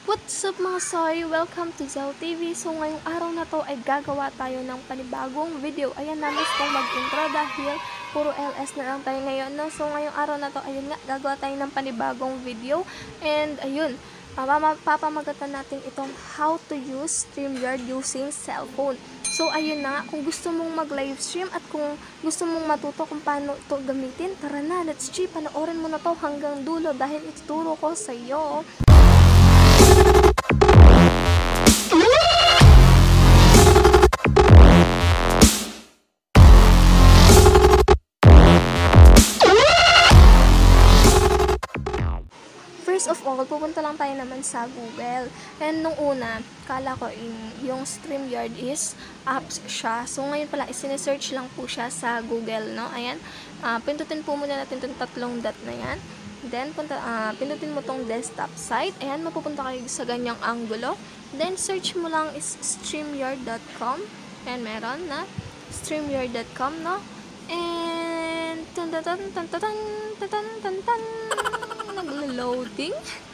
What's up mga soy? Welcome to Zell TV. So ngayong araw na to ay gagawa tayo ng panibagong video. Ayan, namiss kong mag-intro dahil puro LS na lang tayo ngayon. No? So ngayong araw na to, ayun nga, gagawa tayo ng panibagong video. And ayun, papamagatan natin itong how to use StreamYard using cellphone. So ayun na, kung gusto mong mag-livestream at kung gusto mong matuto kung paano ito gamitin, tara na, let's check, panoorin mo na to hanggang dulo dahil ituturo ko sa iyo. First of all, pupunta lang tayo naman sa Google. And nung una, kala ko yung StreamYard is apps siya. So ngayon pala, isinesearch lang po siya sa Google, no? Ayan. Pindutin po muna natin itong tatlong dot na yan. Then, pindutin mo tong desktop site. Ayan, mapupunta kayo sa ganyang angulo. Then, search mo lang is StreamYard.com. Ayan, meron na StreamYard.com, no? And, naglo-loading.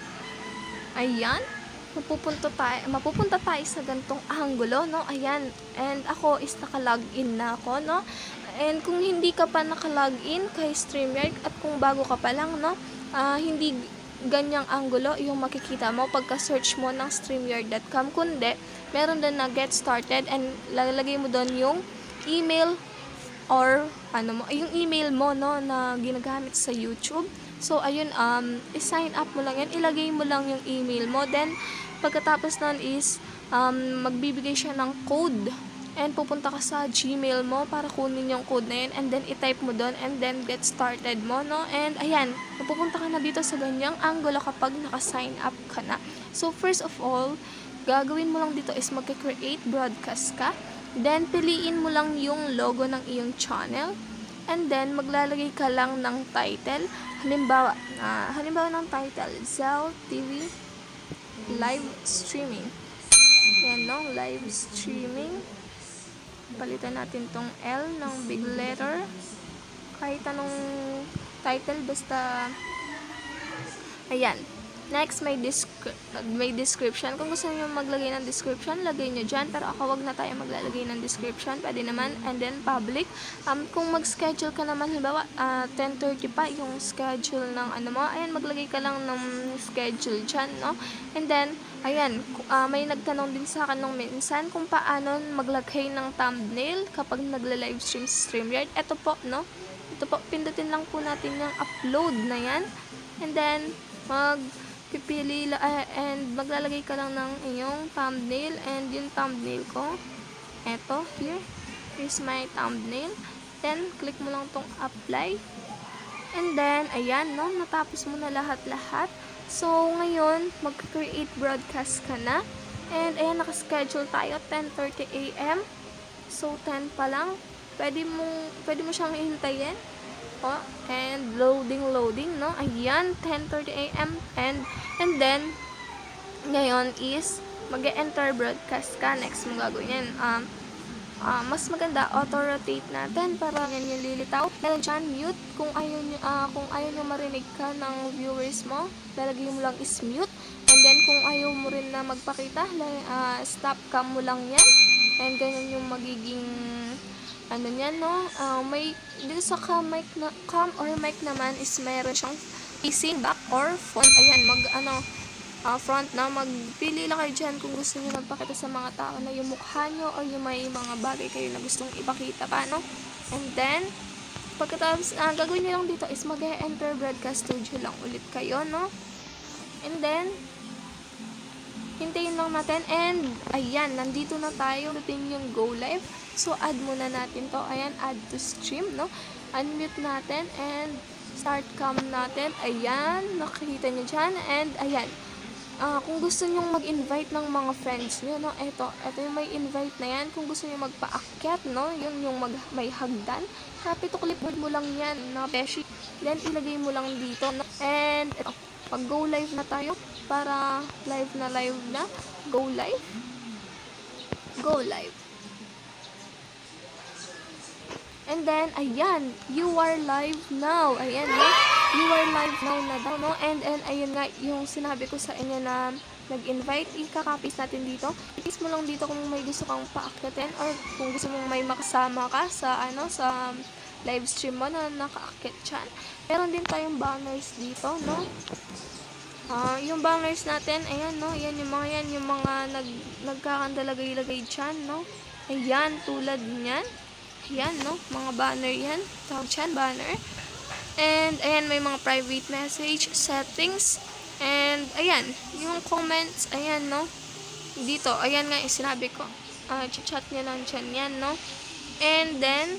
Ayan. Mapupunta tayo sa gantong angulo, no? Ayan. And ako is naka-login na ako, no? And kung hindi ka pa naka-login kay StreamYard at kung bago ka pa lang, no? Hindi ganyang angulo yung makikita mo pagka-search mo ng StreamYard.com. Kundi, meron din na get started and lalagay mo doon yung email or yung email mo, no, na ginagamit sa YouTube. So, ayun, i-sign up mo lang yan. Ilagay mo lang yung email mo. Then, pagkatapos nun is, magbibigay siya ng code. And, pupunta ka sa Gmail mo para kunin yung code na yun. And then, i-type mo doon. And then, get started mo, no? And, ayan, pupunta ka na dito sa ganyang angulo kapag naka-sign up ka na. So, first of all, gagawin mo lang dito is magka-create broadcast ka. Then, piliin mo lang yung logo ng iyong channel. And then, maglalagay ka lang ng title. Halimbawa ng title, Zell TV live streaming. Yan, no? Live streaming. Palitan natin tong L ng big letter. Kahit anong title, basta ayan. Next, may description. Kung gusto niyo maglagay ng description, lagay niyo dyan. Pero ako, wag na tayo maglalagay ng description. Pwede naman. And then, public. Kung mag-schedule ka naman, halimbawa, 10:30 pa yung schedule ng mo. Ayan, maglagay ka lang ng schedule dyan, no? And then, ayan, may nagtanong din sa akin nung minsan kung paano maglagay ng thumbnail kapag nagla-livestream sa StreamYard. Ito po, no? Ito po, pindutin lang po natin yung upload na yan. And then, pipili and maglalagay ka lang ng iyong thumbnail, and yung thumbnail ko eto, here's my thumbnail. Then click mo lang tong apply, and then ayan, no, natapos mo na lahat. So ngayon mag-create broadcast ka na, and ayan, naka-schedule tayo 10:30 AM. So 10 pa lang, pwede mo siyang hintayin. And loading, no? Ayan, 10:30 AM. And then, ngayon is, mag-enter broadcast ka. Next mo gagawin yan. Mas maganda, auto-rotate natin para yan yung lilitaw. Meron dyan, mute. Kung ayaw nyo marinig ka ng viewers mo, lalagay mo lang is mute. And then, kung ayaw mo rin na magpakita, stop cam mo lang yan. And ganyan yung magiging niyan, no? May dito sa cam or mic naman is meron siyang facing back or front. Ayan, front na. Magpili lang kayo dyan kung gusto niyo magpakita sa mga tao na yung mukha nyo or yung may mga bagay kayo na gustong ipakita pa, no? And then, pagkatapos, gagawin nyo lang dito is mag-enter broadcast studio lang ulit kayo, no? And then, hintayin lang natin, and ayan, nandito na tayo. Natin yung go live. So, add muna natin to. Ayan, add to stream, no? Unmute natin, and start cam natin. Ayan, nakikita nyo dyan. And, ayan. Kung gusto nyo mag-invite ng mga friends nyo, no? Ito yung may invite na yan. Kung gusto nyo magpa-akyat, no? Yun yung may hagdan. Happy to clipboard mo lang yan, na beshi. Then, ilagay mo lang dito, no? And, ito. Pag go live na tayo, para live na. Go live. And then, ayan, you are live now. Ayan, no? You are live now na daw, no? And ayun nga, yung sinabi ko sa inyo na nag-invite, ikakapis natin dito. I-paste mo lang dito kung may gusto kang paakyatin or kung gusto mong may makasama ka sa sa live stream mo na nakaakyat dyan. Meron din tayong banners dito, no? Yung banners natin, ayan, no? Ayan yung mga yan, yung mga nagkakandalagay-lagay dyan, no? Ayan, tulad niyan. Ayan, no? Mga banner yan. Tawag dyan, banner. And, ayan, may mga private message, settings. And, ayan, yung comments, ayan, no? Dito, ayan nga yung sinabi ko. Chat nyo lang dyan, yan, no? And then,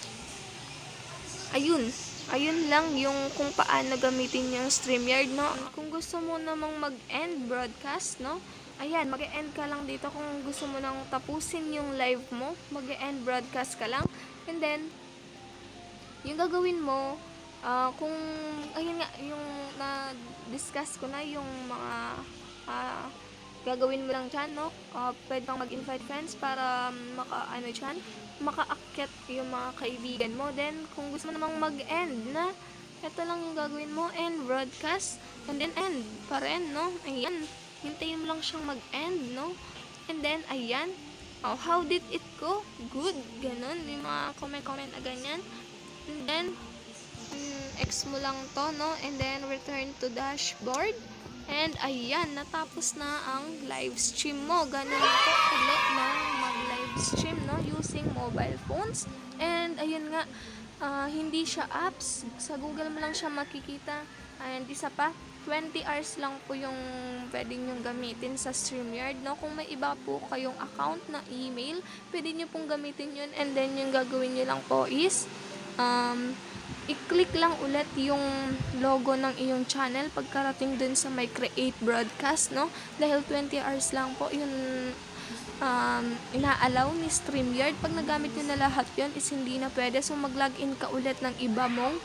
ayun lang yung kung paano gamitin yung StreamYard, no? Kung gusto mo namang mag-end broadcast, no? Ayan, mag-end ka lang dito kung gusto mo nang tapusin yung live mo. Mag-end broadcast ka lang. And then, yung gagawin mo, kung, ayun nga, yung na-discuss ko na yung mga gagawin mo lang dyan, no? Pwede kang mag-invite friends para makaakyat yung mga kaibigan mo. Then, kung gusto mo namang mag-end na, ito lang yung gagawin mo, end broadcast, and then end pa rin, no? Ayan, hintayin mo lang siyang mag-end, no? And then, ayan, how did it go? Good, ganun, may mga comment na ganyan. And then, X mo lang to, no? And then, return to dashboard. And, ayan, natapos na ang live stream mo. Ganun po ulit na mag-live stream, no? Using mobile phones. And, ayun nga, hindi siya apps. Sa Google mo lang siya makikita. And, isa pa, 20 hours lang po yung pwedeng nyong gamitin sa StreamYard, no? Kung may iba po kayong account na email, pwede nyo pong gamitin yun. And then, yung gagawin nyo lang po is, i-click lang ulit yung logo ng iyong channel pagkarating dun sa may create broadcast, no? Dahil 20 hours lang po yung ina-allow ni StreamYard. Pag nagamit nyo na lahat yun is hindi na pwede. So, mag-login ka ulit ng iba mong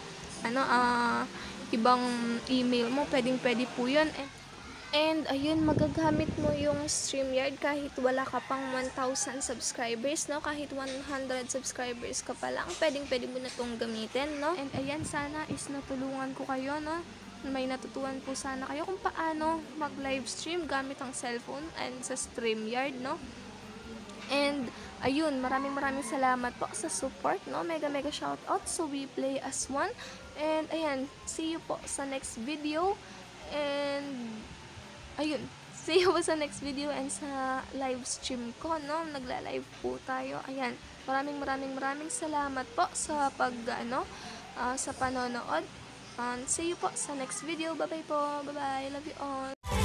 ibang email mo. Pwede po yun. And ayun, magagamit mo yung StreamYard kahit wala ka pang 1,000 subscribers, no? Kahit 100 subscribers ka pa lang, pwede mo na itong gamitin, no? And ayan, sana is natulungan ko kayo, no? May natutuhan po sana kayo kung paano mag-live stream gamit ang cellphone and sa StreamYard, no? And ayun, maraming salamat po sa support, no? Mega shoutout. So we play as one. And ayan, see you po sa next video. And ayun, see you sa next video and sa live stream ko, no? Nagla-live po tayo. Ayan, maraming salamat po sa sa panonood. And see you po sa next video. Bye-bye po. Bye-bye. Love you all.